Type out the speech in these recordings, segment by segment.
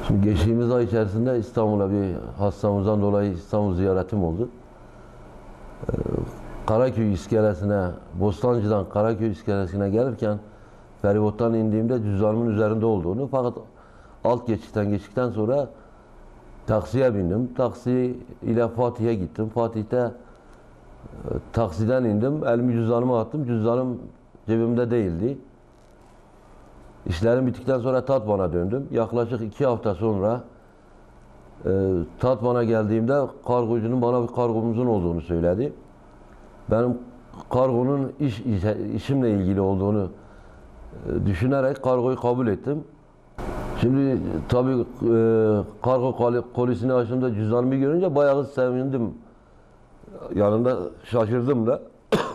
Şimdi geçtiğimiz ay içerisinde İstanbul'a bir hastamızdan dolayı İstanbul ziyaretim oldu. Karaköy iskelesine, Bostancı'dan Karaköy iskelesine gelirken feribottan indiğimde cüzdanımın üzerinde olduğunu, fakat alt geçitten geçtikten sonra taksiye bindim. Taksi ile Fatih'e gittim. Fatih'te taksiden indim. Elimi cüzdanıma attım. Cüzdanım cebimde değildi. İşlerim bittikten sonra Tatvan'a döndüm. Yaklaşık 2 hafta sonra Tatvan'a geldiğimde kargocunun bana bir kargomuzun olduğunu söyledi. Benim kargonun işimle ilgili olduğunu düşünerek kargoyu kabul ettim. Şimdi tabii kargo kolisini açtığımda cüzdanımı görünce bayağı sevindim. Yanında şaşırdım da.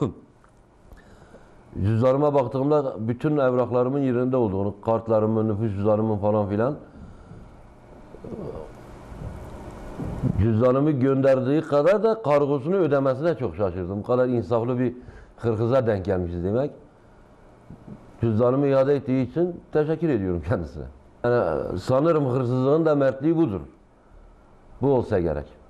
Cüzdanıma baktığımda bütün evraklarımın yerinde olduğunu, kartlarımın, nüfus cüzdanımın falan filan. Cüzdanımı gönderdiği kadar da kargosunu ödemesine çok şaşırdım. Bu kadar insaflı bir hırkıza denk gelmişiz demek. Cüzdanımı iade ettiği için teşekkür ediyorum kendisine. Yani sanırım hırsızlığın da mertliği budur. Bu olsa gerek.